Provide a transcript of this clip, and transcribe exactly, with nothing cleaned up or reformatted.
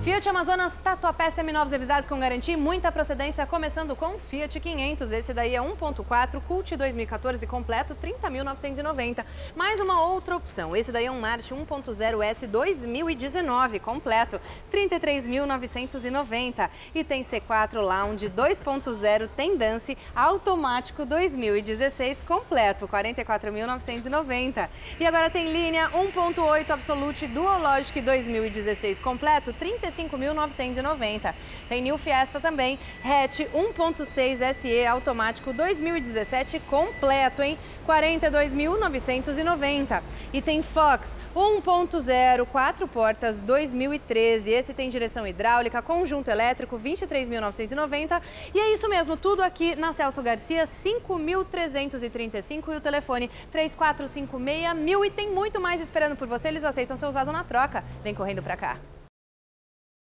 Fiat Amazonas Tatuapé seminovos revisados com garantia e muita procedência, começando com Fiat quinhentos. Esse daí é um ponto quatro, Cult dois mil e quatorze completo, trinta mil novecentos e noventa. Mais uma outra opção, esse daí é um March um ponto zero S dois mil e dezenove completo, trinta e três mil novecentos e noventa. E tem C quatro Lounge dois ponto zero Tendance automático dois mil e dezesseis completo, quarenta e quatro mil novecentos e noventa. E agora tem linha um ponto oito Absolute Duologic dois mil e dezesseis completo, trinta e cinco mil novecentos e noventa. Tem New Fiesta também, hatch um ponto seis S E automático dois mil e dezessete completo, hein? quarenta e dois mil novecentos e noventa. E tem Fox um ponto zero, quatro portas dois mil e treze. Esse tem direção hidráulica, conjunto elétrico, vinte e três mil novecentos e noventa. E é isso mesmo, tudo aqui na Celso Garcia, cinco mil trezentos e trinta e cinco e o telefone três quatro cinco seis mil. E tem muito mais esperando por você, eles aceitam ser usado na troca. Vem correndo pra cá.